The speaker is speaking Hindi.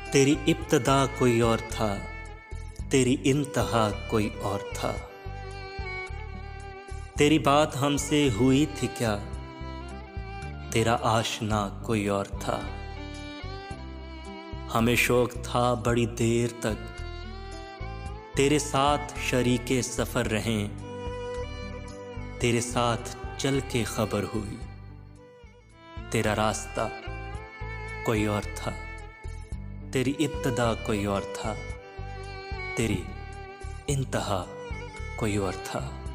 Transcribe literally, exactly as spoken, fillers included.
तेरी इब्तदा कोई और था, तेरी इंतहा कोई और था। तेरी बात हमसे हुई थी क्या, तेरा आशना कोई और था। हमें शौक था बड़ी देर तक तेरे साथ शरीके सफ़र रहें, तेरे साथ चल के खबर हुई तेरा रास्ता कोई और था, तेरी इब्तदा कोई और था, तेरी इंतहा कोई और था।